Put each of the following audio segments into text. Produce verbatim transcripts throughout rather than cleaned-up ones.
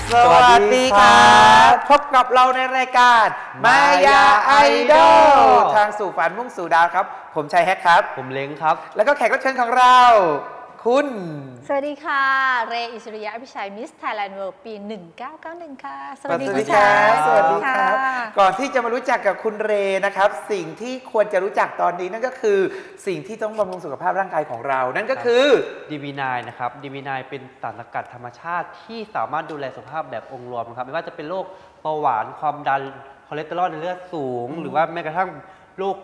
สวัสดีครับพบกับเราในรายการมายาไอดอลทางสู่ฝันมุ่งสู่ดาวครับผมชัยแฮกครับผมเล้งครับแล้วก็แขกรับเชิญของเราคุณสวัสดีค่ะเรอิชริยะอภิชัยมิสไทยแลนด์เวิลด์ปีหนึ่งเก้าเก้าหนึ่งค่ะสวัสดีครับสวัสดีครับก่อนที่จะมารู้จักกับคุณเรนะครับสิ่งที่ควรจะรู้จักตอนนี้นั่นก็คือสิ่งที่ต้องบำรุงสุขภาพร่างกายของเรานั่นก็คือดี บี ไนน์ นะครับ ดี บี ไนน์ เป็นสารสกัดธรรมชาติที่สามารถดูแลสุขภาพแบบองค์รวมนะครับไม่ว่าจะเป็นโรคเบาหวานความดันคอเลสเตอรอลในเลือดสูงหรือว่าแม้กระทั่งโรค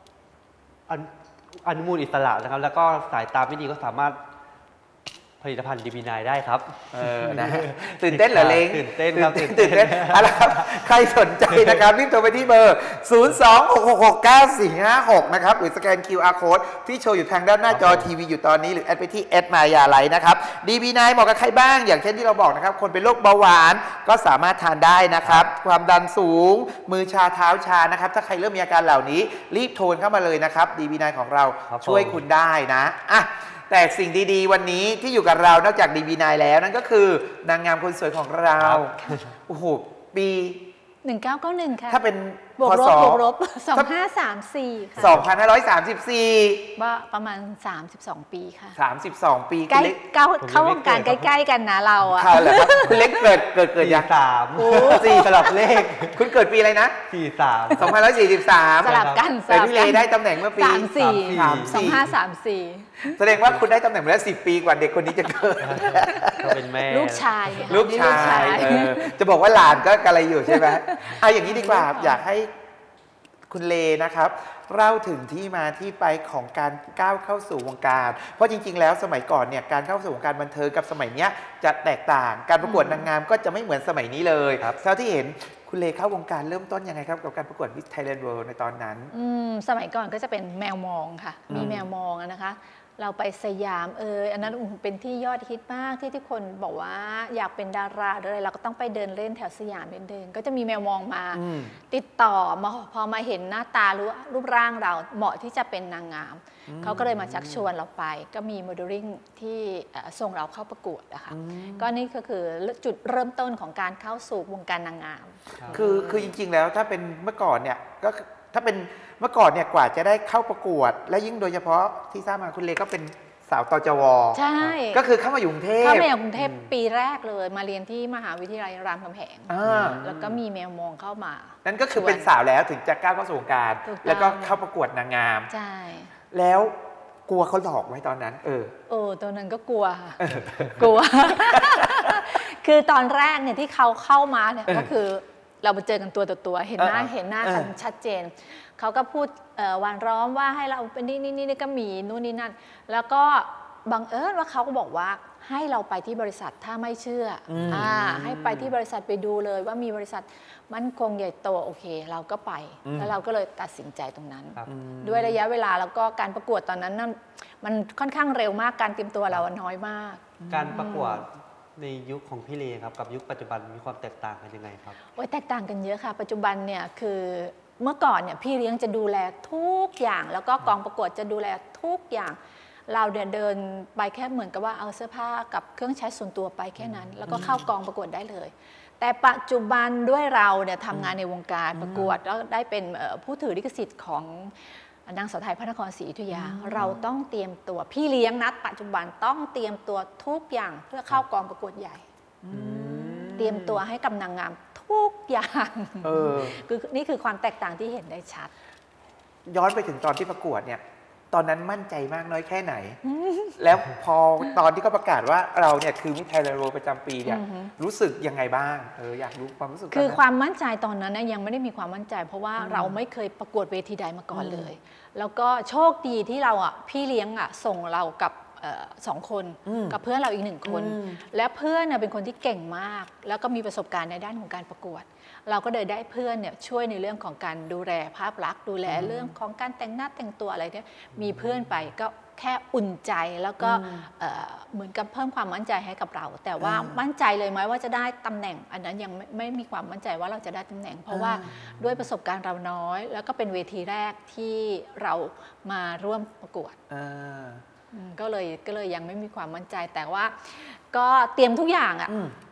อนุมูลอิสระนะครับแล้วก็สายตาไม่ดีก็สามารถผลิตภัณฑ์ ดี บี ไนน์ ได้ครับเออนะตื่นเต้นเหรอเล้งตื่นเต้นครับตื่นเต้นอะไรครับใครสนใจนะครับรีบโทรไปที่เบอร์ศูนย์ สอง หก หก หก เก้า สี่ ห้า หกนะครับหรือสแกน คิว อาร์ Code ที่โชว์อยู่ทางด้านหน้าจอทีวีอยู่ตอนนี้หรือแอดไปที่แอดมายาไลท์นะครับ ดี บี ไนน์ เหมาะกับใครบ้างอย่างเช่นที่เราบอกนะครับคนเป็นโรคเบาหวานก็สามารถทานได้นะครับความดันสูงมือชาเท้าชานะครับถ้าใครเริ่มมีอาการเหล่านี้รีบโทรเข้ามาเลยนะครับ ดี บี ไนน์ ของเราช่วยคุณได้นะอ่ะแต่สิ่งดีๆวันนี้ที่อยู่กับเรานอกจาก ดี บี ไนน์ แล้วนั่นก็คือนางงามคนสวยของเราโอ้โหปีหนึ่งเก้าเก้าหนึ่งค่ะถ้าเป็นบวกลบบวกลบสองห้าสามสี่ค่ะสองพันห้าร้อยสามสิบสี่ว่าประมาณสามสิบสองปีค่ะสามสิบสองปีใกล้เข้าวงการใกล้ๆกันนะเราอะค่ะเหรอครับคุณเล็กเกิดเกิดเกิดอย่างสามสี่สลับเลขคุณเกิดปีอะไรนะสี่สามสองพันร้อยสี่สิบสามสลับกันแต่พี่เลได้ตำแหน่งเมื่อปีสามสี่สองห้าสามสี่แสดงว่าคุณได้ตำแหน่งมาแล้วสิบปีกว่าเด็กคนนี้จะเกิดก็เป็นแม่ลูกชายลูกชายจะบอกว่าหลานก็กระไรอยู่ใช่ไหมเอาอย่างนี้ดีกว่าอยากให้คุณเลนะครับเล่าถึงที่มาที่ไปของการก้าวเข้าสู่วงการเพราะจริงๆแล้วสมัยก่อนเนี่ยการเข้าสู่วงการบันเทิงกับสมัยนี้จะแตกต่างการประกวดนางงามก็จะไม่เหมือนสมัยนี้เลยเท่าที่เห็นคุณเลเข้าวงการเริ่มต้นยังไงครับกับการประกวด Miss Thailand World ในตอนนั้นอืมสมัยก่อนก็จะเป็นแมวมองค่ะมีแมวมองนะคะเราไปสยามเอออันนั้นเป็นที่ยอดฮิตมากที่ทุกคนบอกว่าอยากเป็นดาราอะไรเราก็ต้องไปเดินเล่นแถวสยามเดินก็จะมีแมวมองมาติดต่อมาพอมาเห็นหน้าตารู้รูปร่างเราเหมาะที่จะเป็นนางงามเขาก็เลยมาชักชวนเราไปก็มีโมเดลลิ่งที่ส่งเราเข้าประกวดนะคะก็นี่ก็คือจุดเริ่มต้นของการเข้าสู่วงการนางงามคือคือจริงๆแล้วถ้าเป็นเมื่อก่อนเนี่ยก็ถ้าเป็นเมื่อก่อนเนี่ยกว่าจะได้เข้าประกวดและยิ่งโดยเฉพาะที่ทราบมาคุณเลก็เป็นสาวตจว. ใช่ก็คือเข้ามาอยู่กรุงเทพเข้ามาอยู่กรุงเทพปีแรกเลยมาเรียนที่มหาวิทยาลัยรามคำแหงแล้วก็มีแมวมองเข้ามานั่นก็คือเป็นสาวแล้วถึงจะก้าวเข้าสู่วงการแล้วก็เข้าประกวดนางงามใช่แล้วกลัวเขาหลอกไว้ตอนนั้นเออโอ้ตอนนั้นก็กลัวค่ะกลัวคือตอนแรกเนี่ยที่เขาเข้ามาเนี่ยก็คือเราไปเจอกันตัวต่อตัวเห็นหน้าเห็นหน้ากันชัดเจนเขาก็พูดวันร้อมว่าให้เราเป็นนี่นี่นี่ก็มีนู่นนี่นั่นแล้วก็บังเอิญว่าเขาก็บอกว่าให้เราไปที่บริษัทถ้าไม่เชื่ออ่าให้ไปที่บริษัทไปดูเลยว่ามีบริษัทมั่นคงใหญ่โตโอเคเราก็ไปแล้วเราก็เลยตัดสินใจตรงนั้นด้วยระยะเวลาแล้วก็การประกวดตอนนั้นนั่นมันค่อนข้างเร็วมากการเตรียมตัวเราน้อยมากการประกวดในยุคของพี่เลครับกับยุคปัจจุบันมีความแตกต่างกันยังไงครับโอ้ยแตกต่างกันเยอะค่ะปัจจุบันเนี่ยคือเมื่อก่อนเนี่ยพี่เลี้ยงจะดูแลทุกอย่างแล้วก็กองประกวดจะดูแลทุกอย่างเราเดินเดินไปแค่เหมือนกับว่าเอาเสื้อผ้ากับเครื่องใช้ส่วนตัวไปแค่นั้นแล้วก็เข้ากองประกวดได้เลยแต่ปัจจุบันด้วยเราเนี่ยทำงานในวงการประกวดแล้วได้เป็นผู้ถือลิขสิทธิ์ของนางสาวไทยพระนครศรีอยุธยาเราต้องเตรียมตัวพี่เลี้ยงนัดปัจจุบันต้องเตรียมตัวทุกอย่างเพื่อเข้ากองประกวดใหญ่เตรียมตัวให้กับนางงามทุกอย่างคือนี่คือความแตกต่างที่เห็นได้ชัดย้อนไปถึงตอนที่ประกวดเนี่ยตอนนั้นมั่นใจมากน้อยแค่ไหนแล้วพอตอนที่เขาประกาศว่าเราเนี่ยคือมิสไทยแลนด์เวิลด์ประจำปีเนี่ยรู้สึกยังไงบ้างเอออยากรู้ความรู้สึกคือความมั่นใจตอนนั้นนะยังไม่ได้มีความมั่นใจเพราะว่าเราไม่เคยประกวดเวทีใดมาก่อนเลยแล้วก็โชคดีที่เราอ่ะพี่เลี้ยงอ่ะส่งเรากับสองคนกับเพื่อนเราอีกหนึ่งคนและเพื่อนเนี่ยเป็นคนที่เก่งมากแล้วก็มีประสบการณ์ในด้านของการประกวดเราก็เลยได้เพื่อนเนี่ยช่วยในเรื่องของการดูแลภาพลักษณ์ดูแลเรื่องของการแต่งหน้าแต่งตัวอะไรเนี่ยมีเพื่อนไปก็แค่อุ่นใจแล้วก็เหมือนกับเพิ่มความมั่นใจให้กับเราแต่ว่ามั่นใจเลยไหมว่าจะได้ตำแหน่งอันนั้นยังไม่ไม่มีความมั่นใจว่าเราจะได้ตำแหน่งเพราะว่าด้วยประสบการณ์เราน้อยแล้วก็เป็นเวทีแรกที่เรามาร่วมประกวดก็เลยก็เลยยังไม่มีความมั่นใจแต่ว่าก็เตรียมทุกอย่างอ่ะ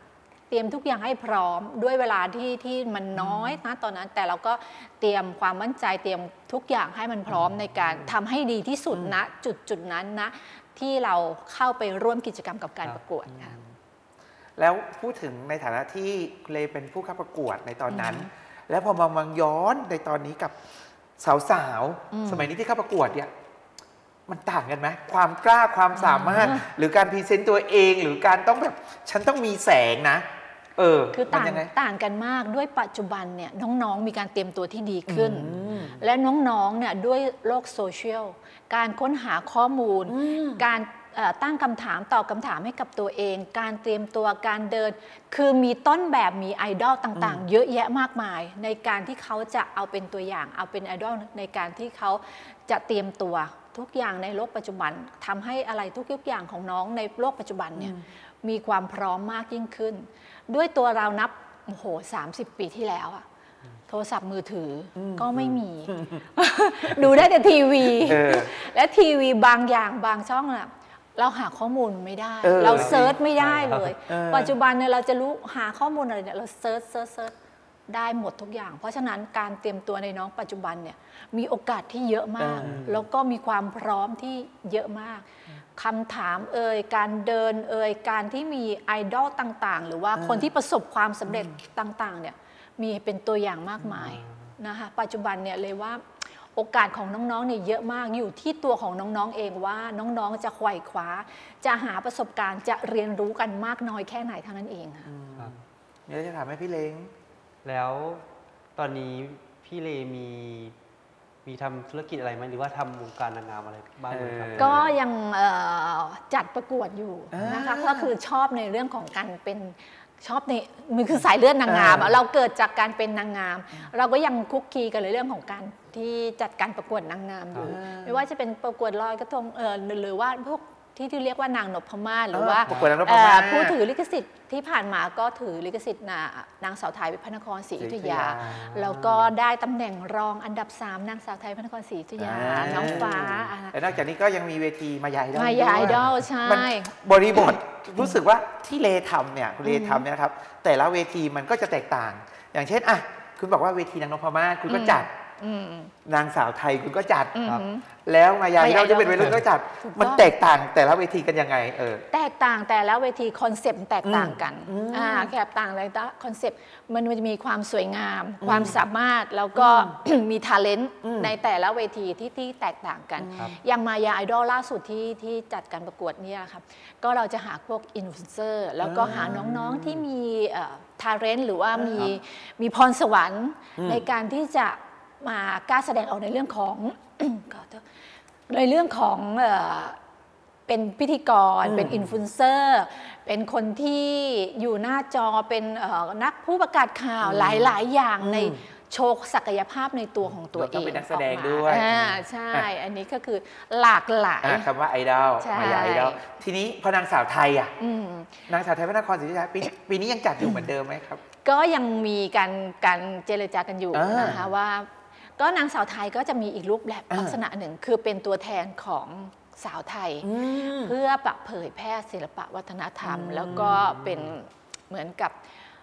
เตรียมทุกอย่างให้พร้อมด้วยเวลาที่ที่มันน้อยนะตอนนั้นแต่เราก็เตรียมความมั่นใจเตรียมทุกอย่างให้มันพร้อมในการทำให้ดีที่สุดณจุดจุดนั้นนะที่เราเข้าไปร่วมกิจกรรมกับการประกวดค่ะแล้วพูดถึงในฐานะที่เลเป็นผู้เข้าประกวดในตอนนั้น แล้วพอมามองย้อนในตอนนี้กับสาวๆสมัยนี้ที่เข้าประกวดเนี่ยมันต่างกันไหมความกล้าความสามารถหรือการพรีเซนต์ตัวเองหรือการต้องแบบฉันต้องมีแสงนะเออคือต่างต่างกันมากด้วยปัจจุบันเนี่ยน้องๆมีการเตรียมตัวที่ดีขึ้น และน้องๆเนี่ยด้วยโลกโซเชียลการค้นหาข้อมูลการตั้งคำถามตอบคำถามให้กับตัวเองการเตรียมตัวการเดินคือมีต้นแบบมีไอดอลต่างๆเยอะแยะมากมายในการที่เขาจะเอาเป็นตัวอย่างเอาเป็นไอดอลในการที่เขาจะเตรียมตัวทุกอย่างในโลกปัจจุบันทำให้อะไรทุกๆอย่างของน้องในโลกปัจจุบันเนี่ยมีความพร้อมมากยิ่งขึ้นด้วยตัวเรานับโอ้โหสามสิบปีที่แล้วอะโทรศัพท์มือถือก็ไม่มี ดูได้แต่ทีวี และทีวีบางอย่างบางช่องอะเราหาข้อมูลไม่ได้เราเซิร์ชไม่ได้เลยปัจจุบันเนี่ยเราจะรู้หาข้อมูลอะไรเนี่ยเราเซิร์ชเซิร์ชเซิร์ชได้หมดทุกอย่างเพราะฉะนั้นการเตรียมตัวในน้องปัจจุบันเนี่ยมีโอกาสที่เยอะมากแล้วก็มีความพร้อมที่เยอะมากคำถามเอ่ยการเดินเอ่ยการที่มีไอดอลต่างๆหรือว่าคนที่ประสบความสำเร็จต่างๆเนี่ยมีเป็นตัวอย่างมากมายนะคะปัจจุบันเนี่ยเลยว่าโอกาสของน้องๆเนี่ยเยอะมากอยู่ที่ตัวของน้องๆเองว่าน้องๆจะไขว่คว้าจะหาประสบการณ์จะเรียนรู้กันมากน้อยแค่ไหนเท่านั้นเองค่ะเนี่ยวจะถามให้พี่เล้งแล้วตอนนี้พี่เลมีมีทำธุรกิจอะไรไหมหรือว่าทำวงการนางงามอะไรบ้างไหมครับก็ยังจัดประกวดอยู่นะคะก็คือชอบในเรื่องของการเป็นชอบในมันคือสายเลือดนางงามเราเกิดจากการเป็นนางงามเราก็ยังคุกคีกันในเรื่องของการที่จัดการประกวดนางงามอยู่ไม่ว่าจะเป็นประกวดลอยกระทงหรือว่าพวกที่ที่เรียกว่านางนพมาศหรือว่าผู้ถือลิขสิทธิ์ที่ผ่านมาก็ถือลิขสิทธิ์นางสาวไทยพระนครศรีอยุธยาแล้วก็ได้ตำแหน่งรองอันดับสามนางสาวไทยพระนครศรีอยุธยาน้องฟ้าและนอกจากนี้ก็ยังมีเวทีมายาไอดอลมายาไอดอลใช่บริบทรู้สึกว่าที่เลทำเนี่ยคุณเลทำเนี่ยนะครับแต่ละเวทีมันก็จะแตกต่างอย่างเช่นอ่ะคุณบอกว่าเวทีนางนพมาศคุณก็จัดนางสาวไทยคุณก็จัดแล้วมายาเราจะเป็นเวทีก็จัดมันแตกต่างแต่ละเวทีกันยังไงเออแตกต่างแต่ละเวทีคอนเซปต์แตกต่างกันอ่าแตกต่างอะไรต่างคอนเซปต์มันจะมีความสวยงามความสามารถแล้วก็มีทาเลนต์ในแต่ละเวทีที่ที่แตกต่างกันอย่างมายาไอดอลล่าสุดที่ที่จัดการประกวดเนี่ยครับก็เราจะหาพวกอินฟลูเอนเซอร์แล้วก็หาน้องๆที่มีทาเลนต์หรือว่ามีมีพรสวรรค์ในการที่จะมากล้าแสดงออกในเรื่องของ ในเรื่องของเอ่อเป็นพิธีกรเป็นอินฟลูเอนเซอร์เป็นคนที่อยู่หน้าจอเป็นนักผู้ประกาศข่าวหลายๆอย่างในโชว์ศักยภาพในตัวของตัวเองเป็นนักแสดงด้วยใช่อันนี้ก็คือหลากหลายคำว่าไอดอลมายาไอดอลทีนี้พอนางสาวไทยอ่ะนางสาวไทยพระนครศรีอยุธยาปีนี้ยังจัดอยู่เหมือนเดิมไหมครับก็ยังมีการการเจรจากันอยู่นะคะว่าก็นางสาวไทยก็จะมีอีกรูปแบบลักษณะหนึ่งคือเป็นตัวแทนของสาวไทยเพื่อปะเผยแพร่ศิลปะวัฒนธรรมแล้วก็เป็นเหมือนกับ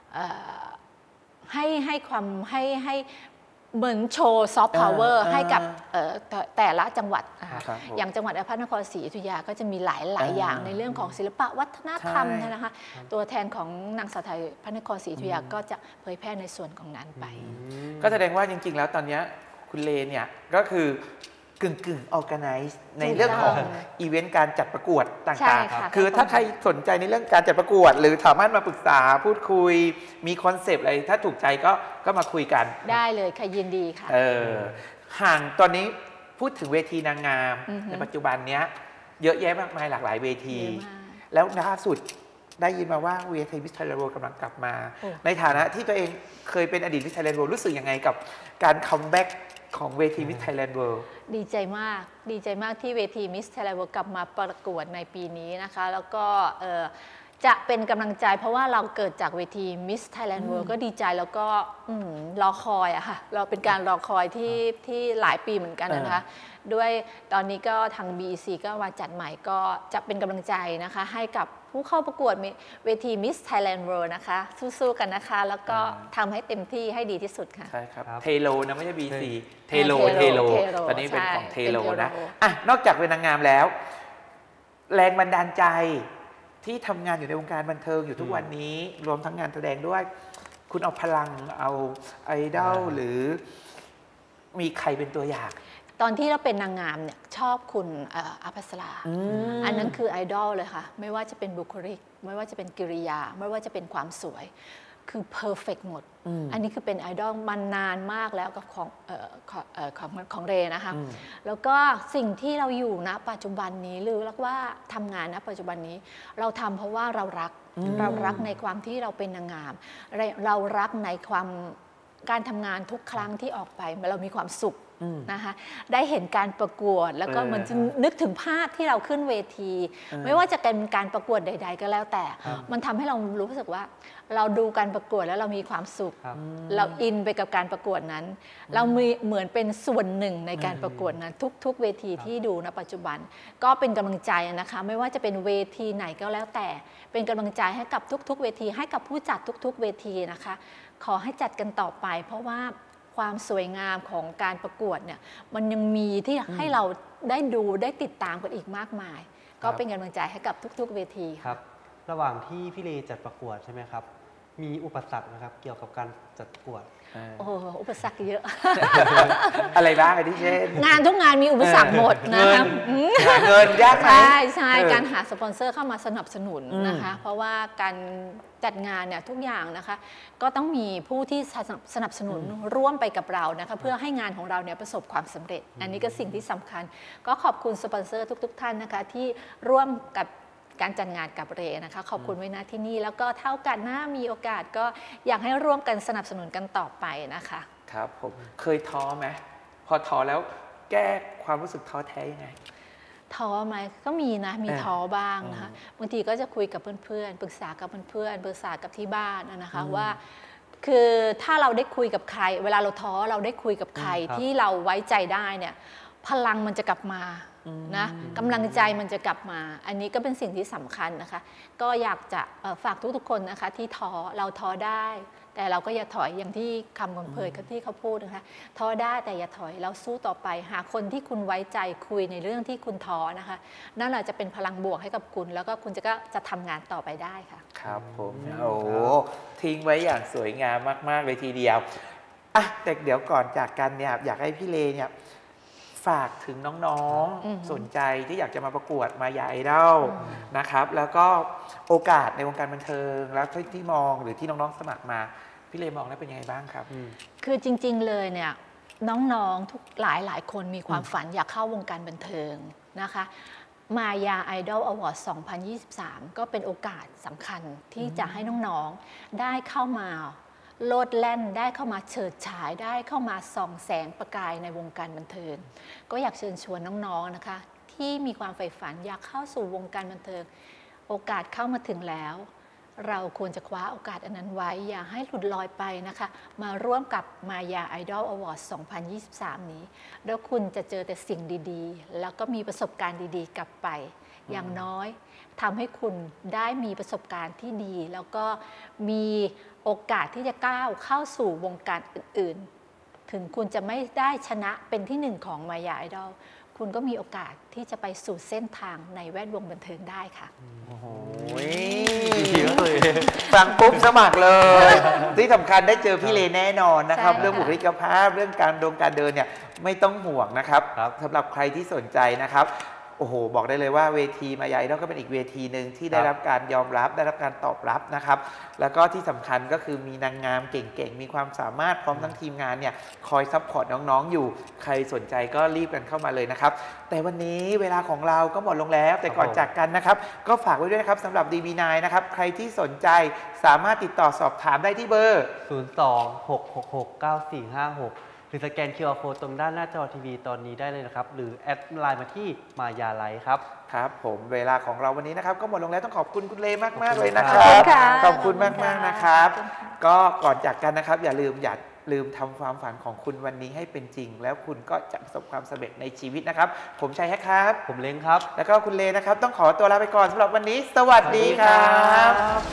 ให้ให้ความให้ให้เหมือนโชว์ซอฟต์พาวเวอร์ให้กับแต่ละจังหวัดอย่างจังหวัดพระนครศรีอยุธยาก็จะมีหลายหลายอย่างในเรื่องของศิลปะวัฒนธรรมนะคะตัวแทนของนางสาวไทยพระนครศรีอยุธยาก็จะเผยแพร่ในส่วนของนั้นไปก็แสดงว่าจริงๆแล้วตอนนี้คุณเลเนี่ยก็คือกึ่งกึ่งออแกไนซ์ในเรื่องของอีเวนต์การจัดประกวดต่างๆคือถ้าใครสนใจในเรื่องการจัดประกวดหรือสามารถมาปรึกษาพูดคุยมีคอนเซปต์อะไรถ้าถูกใจก็ก็มาคุยกันได้เลยค่ะยินดีค่ะเออห่างตอนนี้พูดถึงเวทีนางงามในปัจจุบันเนี้ยเยอะแยะมากมายหลากหลายเวทีแล้วล่าสุดได้ยินมาว่าเวทีมิสไทยแลนด์เวิลด์กำลังกลับมาในฐานะที่ตัวเองเคยเป็นอดีตมิสไทยแลนด์เวิลด์รู้สึกยังไงกับการคัมแบ็กของเวทีมิสไทยแลนด์เวิลด์ดีใจมากดีใจมากที่เวทีมิสไทยแลนด์เวิลด์กลับมาประกวดในปีนี้นะคะแล้วก็จะเป็นกำลังใจเพราะว่าเราเกิดจากเวที Miss Thailand World ก็ดีใจแล้วก็อืมรอคอยอะค่ะเราเป็นการรอคอยที่ที่หลายปีเหมือนกันนะคะด้วยตอนนี้ก็ทาง บี อี ซี ก็มาจัดใหม่ก็จะเป็นกำลังใจนะคะให้กับผู้เข้าประกวดเวที Miss Thailand World นะคะสู้ๆกันนะคะแล้วก็ทำให้เต็มที่ให้ดีที่สุดค่ะใช่ครับครับเทโลนะไม่ใช่ บี ซี เทโลเทเทโลโลเทโลตอนนี้เป็นใช่ของเทโลเป็นเทโลนะอ่ะนอกจากเป็นนางงามแล้ว แรงบันดาลใจที่ทำงานอยู่ในวงการบันเทิงอยู่ทุกวันนี้รวมทั้งงานแสดงด้วย คุณเอาพลังเอาไอดอลหรือมีใครเป็นตัวอย่างตอนที่เราเป็นนางงามเนี่ยชอบคุณเอ่ออาภัสราอืมอันนั้นคือไอดอลเลยค่ะไม่ว่าจะเป็นบุคลิก ไม่ว่าจะเป็นกิริยา ไม่ว่าจะเป็นความสวยคือเพอร์เฟกหมดอืมอันนี้คือเป็นไอดอลมานานมากแล้วกับของเอ่อของเอ่อของของเรนะคะอืมแล้วก็สิ่งที่เราอยู่ณปัจจุบันนี้หรือเรียกว่าทำงานณปัจจุบันนี้ เราทำเพราะว่าเรารักอืมเรารักในความที่เราเป็นนางงามเราเรารักในความการทำงานทุกครั้งที่ออกไปเรามีความสุขอืมนะคะได้เห็นการประกวดแล้วก็เออมันจะนึกถึงภาพที่เราขึ้นเวทีเออไม่ว่าจะเป็นการประกวดใด ๆ ก็แล้วแต่ครับมันทำให้เรารู้สึกว่า เราดูการประกวดแล้วเรามีความสุขครับเราอินไปกับการประกวดนั้น เรามีเหมือนเป็นส่วนหนึ่งในการประกวดนั้น ทุก ๆ เวทีที่ดูณปัจจุบัน ก็เป็นกำลังใจนะคะ ไม่ว่าจะเป็นเวทีไหนก็แล้วแต่ เป็นกำลังใจให้กับทุก ๆ เวที ให้กับผู้จัดทุก ๆ เวทีนะคะ ขอให้จัดกันต่อไป เพราะว่าความสวยงามของการประกวดเนี่ยมันยังมีที่ให้เราได้ดูได้ติดตามกันอีกมากมาย ก็เป็นกำลังใจให้กับทุก ๆ เวทีคค่ะรับระหว่างที่พี่เลจัดประกวดใช่ไหมครับมีอุปสรรคนะครับเกี่ยวกับการจัดประกวดเออโอ้โหอุปสรรคเยอะอะไรบ้างไอ้ที่เช่นงานทุกงานมีอุปสรรคหมดนะคะอืมหาเงินยากไหมใช่ใช่เออการหาสปอนเซอร์เข้ามาสนับสนุนอืมนะคะ เพราะว่าการจัดงานเนี่ยทุกอย่างนะคะ ก็ต้องมีผู้ที่สนับสนุนร่วมไปกับเรานะคะเพื่อให้งานของเราเนี่ยประสบความสำเร็จ อันนี้ก็สิ่งที่สำคัญ ก็ขอบคุณสปอนเซอร์ทุก ๆ ท่านนะคะที่ร่วมกับการจัดงานกับเรนะคะขอบคุณไว้นะที่นี่แล้วก็เท่ากันหน้ามีโอกาสก็อยากให้ร่วมกันสนับสนุนกันต่อไปนะคะครับผมเคยท้อไหมพอท้อแล้วแก้ความรู้สึกท้อแท้ยังไงท้อไหมก็มีนะมีเออท้อบ้างนะคะบางทีก็จะคุยกับเพื่อนๆปรึกษากับเพื่อนๆปรึกษากับที่บ้านนะคะว่า คือถ้าเราได้คุยกับใคร เวลาเราท้อเราได้คุยกับใครครับที่เราไว้ใจได้เนี่ยพลังมันจะกลับมานะกำลังใจมันจะกลับมา อันนี้ก็เป็นสิ่งที่สำคัญนะคะ ก็อยากจะเอ่อฝากทุกๆคนนะคะที่ท้อเราท้อได้ แต่เราก็อย่าถอยอย่างที่คำคำเพยที่เขาพูดนะคะท้อได้แต่อย่าถอยเราสู้ต่อไป หาคนที่คุณไว้ใจคุยในเรื่องที่คุณท้อนะคะนั่นแหละจะเป็นพลังบวกให้กับคุณ แล้วก็คุณจะก็จะทำงานต่อไปได้ค่ะครับผมอืมโอ้โหทิ้งไว้อย่างสวยงามมาก ๆ เลยทีเดียวอ่ะแต่เดี๋ยวก่อนจากกันเนี่ยอยากให้พี่เลเนี่ยฝากถึงน้องอืมๆ สนใจที่อยากจะมาประกวดมายาไอดอลนะครับ แล้วก็โอกาสในวงการบันเทิงแล้วที่ที่มองหรือที่น้อง ๆ สมัครมา พี่เลมองแล้วเป็นยังไงบ้างครับอืมคือจริงๆ เลยเนี่ยน้องๆ ทุกหลายหลายๆคนมีความฝันอยากเข้าวงการบันเทิงนะคะมายาไอดอลอวอร์ดสองพันยี่สิบสาม ก็เป็นโอกาสสำคัญที่จะให้น้องๆ ได้เข้ามาโลดแล่นได้เข้ามาเฉิดฉายได้เข้ามาส่องแสงประกายในวงการบันเทิง ก็อยากเชิญชวนน้องๆ นะคะที่มีความใฝ่ฝันอยากเข้าสู่วงการบันเทิง โอกาสเข้ามาถึงแล้ว เราควรจะคว้าโอกาสอันนั้นไว้อย่าให้หลุดลอยไปนะคะ มาร่วมกับมายาไอดอลอวอร์ดสองพันยี่สิบสาม นี้ แล้วคุณจะเจอแต่สิ่งดีๆ แล้วก็มีประสบการณ์ดีๆ กลับไป อย่างน้อยทำให้คุณได้มีประสบการณ์ที่ดี แล้วก็มีโอกาสที่จะก้าวเข้าสู่วงการอื่นๆ ถึงคุณจะไม่ได้ชนะเป็นที่หนึ่งของมายาไอดอลคุณก็มีโอกาสที่จะไปสู่เส้นทางในแวดวงบันเทิงได้ค่ะโอ้โหดีมากเลยฟังปุ๊บสมัครเลย ที่สำคัญได้เจอพี่เลแน่นอนนะครับใช่ค่ะเรื่องบุคลิกภาพเรื่องการดงการเดินเนี่ยไม่ต้องห่วงนะครับครับสำหรับใครที่สนใจนะครับโอ้โหบอกได้เลยว่าเวทีมายาไอดอลก็เป็นอีกเวทีหนึ่งที่ได้รับการยอมรับได้รับการตอบรับนะครับแล้วก็ที่สำคัญก็คือมีนางงามเก่งๆมีความสามารถพร้อมทั้งทีมงานเนี่ยคอยซัพพอร์ตน้องๆอยู่ใครสนใจก็รีบกันเข้ามาเลยนะครับแต่วันนี้เวลาของเราก็หมดลงแล้วแต่ก่อนครับผมจากกันนะครับก็ฝากไว้ด้วยนะครับสำหรับ ดี บี ไนน์ นะครับใครที่สนใจสามารถติดต่อสอบถามได้ที่เบอร์ศูนย์ สอง หก หก หก เก้า สี่ ห้า หก หรือสแกน คิว อาร์ Code ตรงด้านหน้าจอทีวีตอนนี้ได้เลยนะครับ หรือแอดไลน์มาที่มายาไลฟ์ครับครับผมเวลาของเราวันนี้นะครับก็หมดลงแล้วต้องขอบคุณคุณเลมากๆเลยนะคขอบรัคุบณค่ะขอบคุณมากขอบคุณๆค่ะนะครับขอบคุณค่ะก็ก่อนจากกันนะครับอย่าลืมอย่าลืมทำความฝันของคุณวันนี้ให้เป็นจริง แล้วคุณก็จะประสบความสำเร็จในชีวิตนะครับผมชัยแฮกครับผมเล้งครับแล้วก็คุณเลนะครับต้องขอตัวลาไปก่อนสำหรับวันนี้ สวัสดีครับ